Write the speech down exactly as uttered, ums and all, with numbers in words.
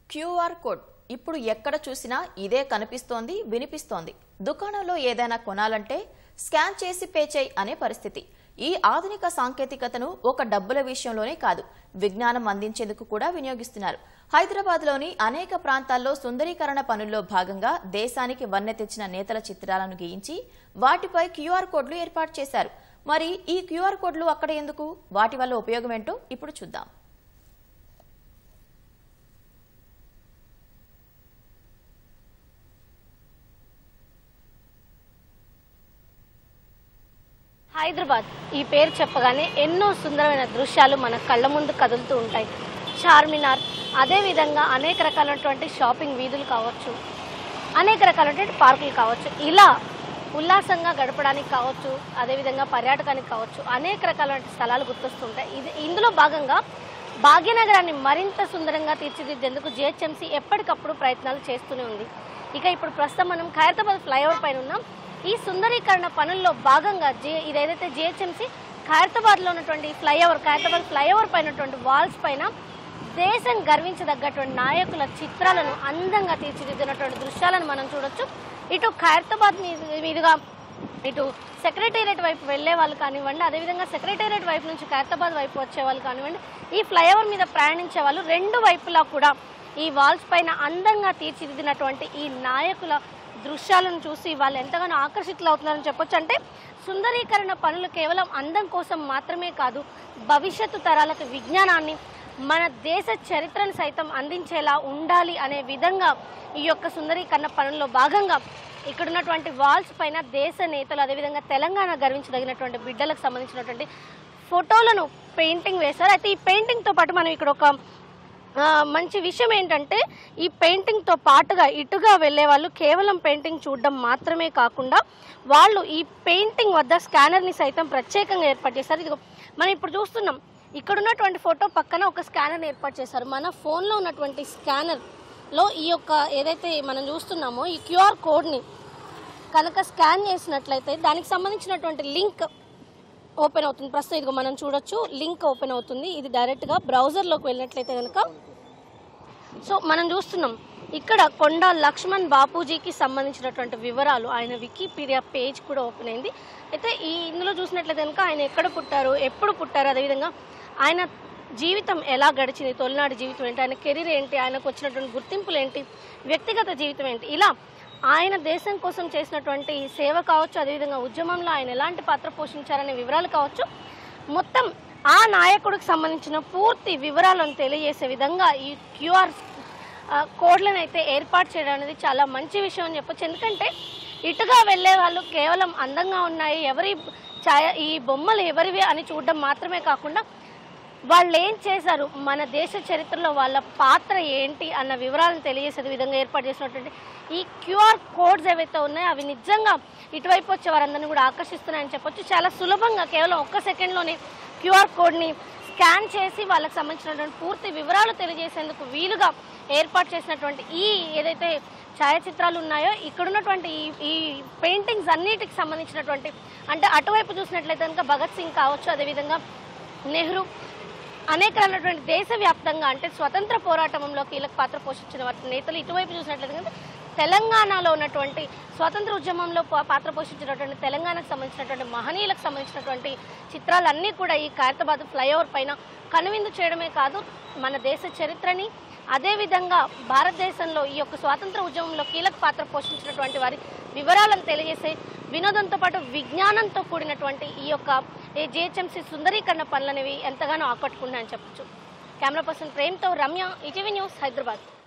QR code ఇప్పుడు ఎక్కడ చూసినా ఇదే కనిపిస్తోంది వినిపిస్తోంది. దుకాణంలో ఏదైనా కొనాలంటే స్కాన్ చేసి పే చేయి అనే పరిస్థితి. ఈ ఆధునిక సాంకేతికతను ఒక డబ్బుల విషయంలోనే కాదు, విజ్ఞానం అందించేందుకు కూడా వినియోగిస్తున్నారు. హైదరాబాద్లోని అనేక ప్రాంతాల్లో సుందరీకరణ పనుల్లో భాగంగా దేశానికి వన్నె తెచ్చిన నేతల చిత్రాలను గీయించి వాటిపై క్యూఆర్ కోడ్లు ఏర్పాటు చేశారు. మరి ఈ క్యూఆర్ కోడ్లు అక్కడ ఎందుకు, వాటి వల్ల ఉపయోగం ఏంటో ఇప్పుడు చూద్దాం. హైదరాబాద్ ఈ పేరు చెప్పగానే ఎన్నో సుందరమైన దృశ్యాలు మన కళ్ళ ముందు కదులుతూ ఉంటాయి. చార్మినార్, అదేవిధంగా అనేక రకాలైనటువంటి షాపింగ్ వీధులు కావచ్చు, అనేక రకాలైనటువంటి పార్కులు కావచ్చు, ఇలా ఉల్లాసంగా గడపడానికి కావచ్చు, అదేవిధంగా పర్యాటకానికి కావచ్చు, అనేక రకాలైన స్థలాలు గుర్తొస్తుంటాయి. ఇది ఇందులో భాగంగా భాగ్యనగరాన్ని మరింత సుందరంగా తీర్చిదిద్దేందుకు జిహెచ్ఎంసీ ఎప్పటికప్పుడు ప్రయత్నాలు చేస్తూనే ఉంది. ఇక ఇప్పుడు ప్రస్తుతం మనం ఖైరతాబాద్ ఫ్లైఓవర్ పైన ఉన్నాం. ఈ సుందరీకరణ పనుల్లో భాగంగా జి ఇదేదైతే జిహెచ్ఎంసీ ఖైరతాబాద్లో ఉన్నటువంటి ఫ్లైఓవర్ ఖైరతాబాద్ ఫ్లైఓవర్ పైనటువంటి వాల్స్ పైన దేశం గర్వించదగ్గటువంటి నాయకుల చిత్రాలను అందంగా తీర్చిదిద్దినటువంటి దృశ్యాలను మనం చూడొచ్చు. ఇటు ఖైరతాబాద్ మీదుగా ఇటు సెక్రటేరియట్ వైపు వెళ్లే వాళ్ళు కానివ్వండి, అదేవిధంగా సెక్రటేరియట్ వైపు నుంచి ఖైరతాబాద్ వైపు వచ్చే వాళ్ళు కానివ్వండి, ఈ ఫ్లైఓవర్ మీద ప్రయాణించే వాళ్ళు రెండు వైపులా కూడా ఈ వాల్స్ పైన అందంగా తీర్చిదిద్దినటువంటి ఈ నాయకుల దృశ్యాలను చూసి వాళ్ళు ఎంతగానో ఆకర్షితులు అవుతున్నారని చెప్పొచ్చు. అంటే సుందరీకరణ పనులు కేవలం అందం కోసం మాత్రమే కాదు, భవిష్యత్తు తరాలకు విజ్ఞానాన్ని, మన దేశ చరిత్రను సైతం అందించేలా ఉండాలి అనే విధంగా ఈ యొక్క సుందరీకరణ పనుల్లో భాగంగా ఇక్కడ ఉన్నటువంటి వాల్స్ పైన దేశ నేతలు, అదేవిధంగా తెలంగాణ గర్వించదగినటువంటి బిడ్డలకు సంబంధించినటువంటి ఫోటోలను పెయింటింగ్ వేశారు. అయితే ఈ పెయింటింగ్తో పాటు మనం ఇక్కడ ఒక మంచి విషయం ఏంటంటే, ఈ పెయింటింగ్తో పాటుగా ఇటుగా వెళ్ళే వాళ్ళు కేవలం పెయింటింగ్ చూడడం మాత్రమే కాకుండా వాళ్ళు ఈ పెయింటింగ్ వద్ద స్కానర్ని సైతం ప్రత్యేకంగా ఏర్పాటు చేశారు. ఇది మనం ఇప్పుడు చూస్తున్నాం, ఇక్కడ ఉన్నటువంటి ఫోటో పక్కన ఒక స్కానర్ని ఏర్పాటు చేశారు. మన ఫోన్లో ఉన్నటువంటి స్కానర్లో ఈ యొక్క ఏదైతే మనం చూస్తున్నామో ఈ క్యూఆర్ కోడ్ని కనుక స్కాన్ చేసినట్లయితే దానికి సంబంధించినటువంటి లింక్ ఓపెన్ అవుతుంది. ప్రస్తుతం ఇదిగో మనం చూడొచ్చు, లింక్ ఓపెన్ అవుతుంది. ఇది డైరెక్ట్గా బ్రౌజర్లోకి వెళ్ళినట్లయితే కనుక సో మనం చూస్తున్నాం ఇక్కడ కొండా లక్ష్మణ్ బాపూజీకి సంబంధించినటువంటి వివరాలు, ఆయన వికీపీడియా పేజ్ కూడా ఓపెన్ అయింది. అయితే ఈ ఇందులో చూసినట్లయితే కనుక ఆయన ఎక్కడ పుట్టారు, ఎప్పుడు పుట్టారు, అదేవిధంగా ఆయన జీవితం ఎలా గడిచింది, తొలినాటి జీవితం ఏంటి, ఆయన కెరీర్ ఏంటి, ఆయనకు వచ్చినటువంటి గుర్తింపులు ఏంటి, వ్యక్తిగత జీవితం ఏంటి, ఇలా ఆయన దేశం కోసం చేసినటువంటి సేవ కావచ్చు, అదేవిధంగా ఉద్యమంలో ఆయన ఎలాంటి పాత్ర పోషించారనే వివరాలు కావచ్చు, మొత్తం ఆ నాయకుడికి సంబంధించిన పూర్తి వివరాలను తెలియజేసే విధంగా ఈ క్యూఆర్ కోడ్లను అయితే ఏర్పాటు చేయడం అనేది చాలా మంచి విషయం అని చెప్పొచ్చు. ఎందుకంటే ఇటుగా వెళ్ళే వాళ్ళు కేవలం అందంగా ఉన్నాయి, ఎవరి ఛాయ ఈ బొమ్మలు ఎవరివి అని చూడడం మాత్రమే కాకుండా వాళ్ళు ఏం చేశారు, మన దేశ చరిత్రలో వాళ్ళ పాత్ర ఏంటి అన్న వివరాలను తెలియజేసే విధంగా ఏర్పాటు చేసినటువంటి ఈ క్యూఆర్ కోడ్స్ ఏవైతే ఉన్నాయో అవి నిజంగా ఇటువైపు వచ్చే వారందరినీ కూడా ఆకర్షిస్తున్నాయని చెప్పొచ్చు. చాలా సులభంగా కేవలం ఒక్క సెకండ్లోనే క్యూఆర్ కోడ్ని స్కాన్ చేసి వాళ్ళకి సంబంధించినటువంటి పూర్తి వివరాలు తెలియజేసేందుకు వీలుగా ఏర్పాటు చేసినటువంటి ఈ ఏదైతే ఛాయాచిత్రాలు ఉన్నాయో ఇక్కడ ఉన్నటువంటి ఈ ఈ పెయింటింగ్స్ అన్నిటికి సంబంధించినటువంటి, అంటే అటువైపు చూసినట్లయితే కనుక భగత్ సింగ్ కావచ్చు, అదేవిధంగా నెహ్రూ, అనేక రకాలైనటువంటి దేశవ్యాప్తంగా అంటే స్వతంత్ర పోరాటంలో కీలక పాత్ర పోషించిన వారి నేతలు. ఇటువైపు చూసినట్లయితే కనుక తెలంగాణలో ఉన్నటువంటి స్వాతంత్ర ఉద్యమంలో పాత్ర పోషించినటువంటి తెలంగాణకు సంబంధించినటువంటి మహనీయులకు సంబంధించినటువంటి చిత్రాలన్నీ కూడా ఈ ఖైరతాబాద్ ఫ్లైఓవర్ పైన కనువిందు చేయడమే కాదు, మన దేశ చరిత్రని, అదేవిధంగా భారతదేశంలో ఈ యొక్క స్వాతంత్ర ఉద్యమంలో కీలక పాత్ర పోషించినటువంటి వారి వివరాలను తెలియజేసే వినోదంతో పాటు విజ్ఞానంతో కూడినటువంటి ఈ యొక్క జిహెచ్ఎంసీ సుందరీకరణ పనులు అనేవి ఎంతగానో ఆకట్టుకున్నాయని చెప్పచ్చు. కెమెరా పర్సన్ ప్రేమ్తో రమ్య, ఈటీవీ న్యూస్, హైదరాబాద్.